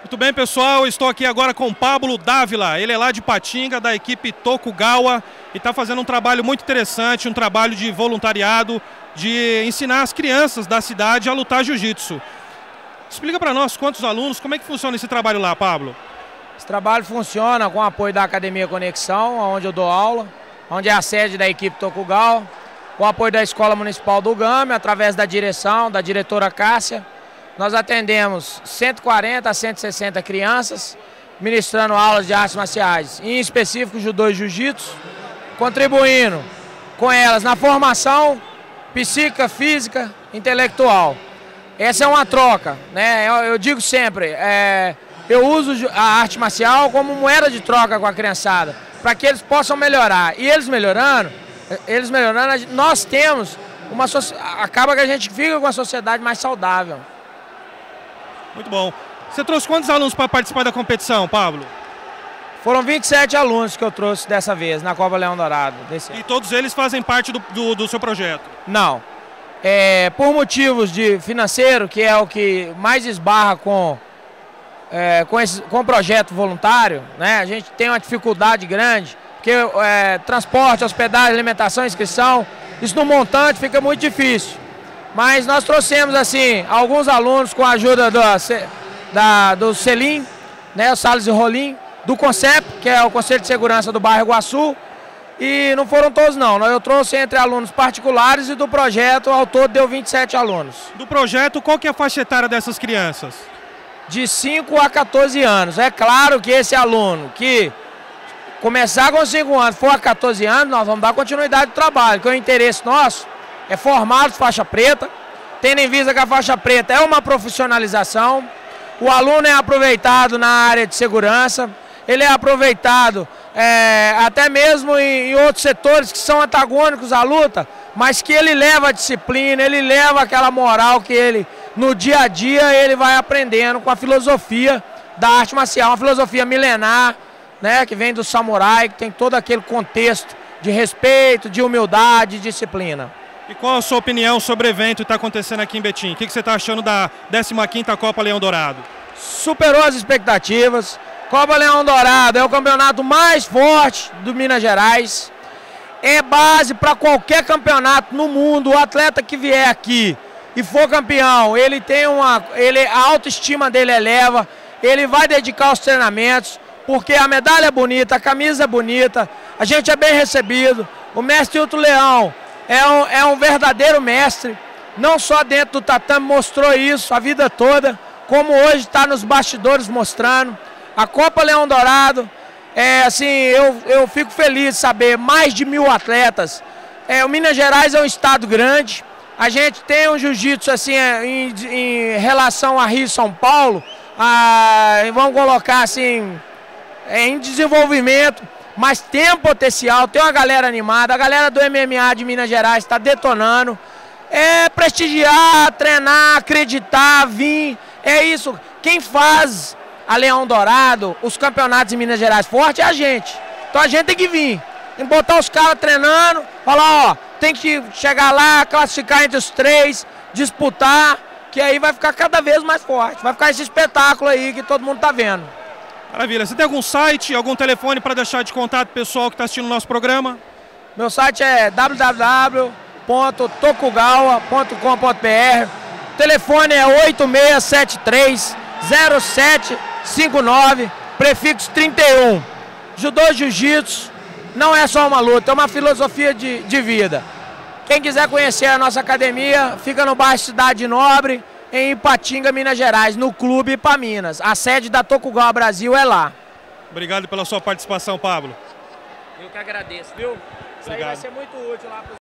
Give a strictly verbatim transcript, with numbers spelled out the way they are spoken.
Muito bem, pessoal, estou aqui agora com o Pablo Dávila, ele é lá de Patinga, da equipe Tokugawa, e está fazendo um trabalho muito interessante, um trabalho de voluntariado, de ensinar as crianças da cidade a lutar jiu-jitsu. Explica para nós quantos alunos, como é que funciona esse trabalho lá, Pablo? Esse trabalho funciona com o apoio da Academia Conexão, onde eu dou aula, onde é a sede da equipe Tokugawa, com o apoio da Escola Municipal do Gama, através da direção, da diretora Cássia. Nós atendemos cento e quarenta a cento e sessenta crianças, ministrando aulas de artes marciais, em específico judô e jiu-jitsu, contribuindo com elas na formação psíquica, física, intelectual. Essa é uma troca, né? Eu, eu digo sempre, é, eu uso a arte marcial como moeda de troca com a criançada, para que eles possam melhorar. E eles melhorando, eles melhorando, nós temos uma acaba que a gente fica com uma sociedade mais saudável. Muito bom. Você trouxe quantos alunos para participar da competição, Pablo? Foram vinte e sete alunos que eu trouxe dessa vez, na Copa Leão Dourado. Desse e todos eles fazem parte do, do, do seu projeto? Não. É, por motivos de financeiro, que é o que mais esbarra com, é, com, esse, com o projeto voluntário, né? A gente tem uma dificuldade grande, porque é, transporte, hospedagem, alimentação, inscrição, isso no montante fica muito difícil. Mas nós trouxemos assim alguns alunos com a ajuda do, da, do Selim, né, o Salles e Rolim, do CONCEP, que é o Conselho de Segurança do bairro Iguaçu, e não foram todos não, eu trouxe entre alunos particulares e do projeto, ao todo deu vinte e sete alunos. Do projeto, qual que é a faixa etária dessas crianças? De cinco a quatorze anos. É claro que esse aluno que começar com cinco anos, for a quatorze anos, nós vamos dar continuidade do trabalho, que é o interesse nosso é formar faixa preta, tendo em vista que a faixa preta é uma profissionalização, o aluno é aproveitado na área de segurança, ele é aproveitado é, até mesmo em, em outros setores que são antagônicos à luta, mas que ele leva a disciplina, ele leva aquela moral que ele, no dia a dia, ele vai aprendendo com a filosofia da arte marcial, uma filosofia milenar, né, que vem do samurai, que tem todo aquele contexto de respeito, de humildade, de disciplina. E qual a sua opinião sobre o evento que está acontecendo aqui em Betim? O que você está achando da décima quinta Copa Leão Dourado? Superou as expectativas. Copa Leão Dourado é o campeonato mais forte do Minas Gerais. É base para qualquer campeonato no mundo. O atleta que vier aqui e for campeão, ele tem uma, ele, a autoestima dele eleva, ele vai dedicar aos treinamentos, porque a medalha é bonita, a camisa é bonita, a gente é bem recebido. O mestre Hilton Leão É um, é um verdadeiro mestre, não só dentro do tatame mostrou isso a vida toda, como hoje está nos bastidores mostrando. A Copa Leão Dourado, é, assim, eu, eu fico feliz de saber, mais de mil atletas. É, o Minas Gerais é um estado grande, a gente tem um jiu-jitsu assim, em, em relação a Rio e São Paulo, a, vamos colocar assim, em desenvolvimento. Mas tem um potencial, tem uma galera animada, a galera do M M A de Minas Gerais está detonando. É prestigiar, treinar, acreditar, vir, é isso. Quem faz a Leão Dourado, os campeonatos em Minas Gerais forte é a gente. Então a gente tem que vir, tem que botar os caras treinando, falar, ó, tem que chegar lá, classificar entre os três, disputar, que aí vai ficar cada vez mais forte. Vai ficar esse espetáculo aí que todo mundo tá vendo. Maravilha. Você tem algum site, algum telefone para deixar de contato pessoal que está assistindo o nosso programa? Meu site é w w w ponto tokugawa ponto com ponto b r. O telefone é oito seis sete três zero sete cinco nove, prefixo trinta e um. Judô e jiu-jitsu não é só uma luta, é uma filosofia de, de vida. Quem quiser conhecer a nossa academia, fica no bairro Cidade Nobre, em Ipatinga, Minas Gerais, no Clube Ipaminas. A sede da Tokugawa Brasil é lá. Obrigado pela sua participação, Pablo. Eu que agradeço, viu? Isso aí vai ser muito útil lá para